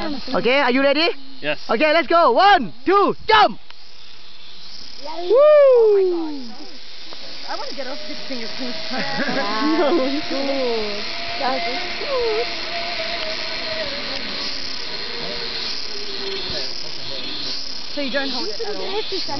Okay, are you ready? Yes. Okay, let's go. 1, 2, jump! Woo! Oh my gosh. I want to get off this thing as soon as possible. Wow, good. That is good. So you don't hold it at all?